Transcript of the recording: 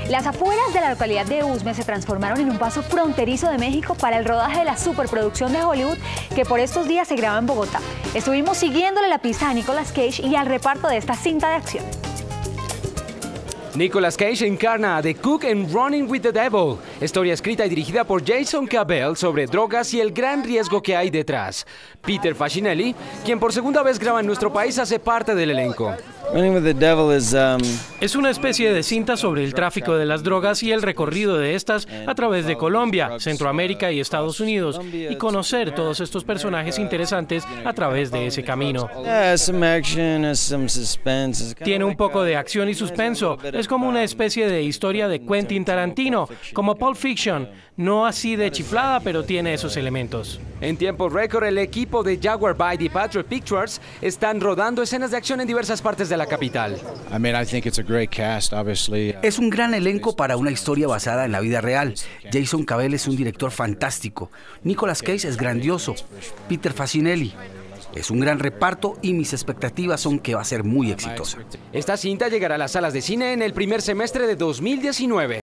Las afueras de la localidad de Usme se transformaron en un paso fronterizo de México para el rodaje de la superproducción de Hollywood que por estos días se graba en Bogotá. Estuvimos siguiéndole la pista a Nicolas Cage y al reparto de esta cinta de acción. Nicolas Cage encarna a The Cook en Running with the Devil, historia escrita y dirigida por Jason Cabell sobre drogas y el gran riesgo que hay detrás. Peter Facinelli, quien por segunda vez graba en nuestro país, hace parte del elenco. Running with the Devil Es una especie de cinta sobre el tráfico de las drogas y el recorrido de estas a través de Colombia, Centroamérica y Estados Unidos, y conocer todos estos personajes interesantes a través de ese camino. Tiene un poco de acción y suspenso, es como una especie de historia de Quentin Tarantino, como Pulp Fiction, no así de chiflada, pero tiene esos elementos. En tiempo récord, el equipo de Jaguar Byte y Patriot Pictures están rodando escenas de acción en diversas partes de la capital. Es un gran elenco para una historia basada en la vida real. Jason Cabell es un director fantástico. Nicolas Cage es grandioso. Peter Facinelli. Es un gran reparto y mis expectativas son que va a ser muy exitosa. Esta cinta llegará a las salas de cine en el primer semestre de 2019.